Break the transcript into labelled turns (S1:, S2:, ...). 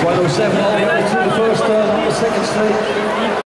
S1: 107 on the way to the first turn on the second straight.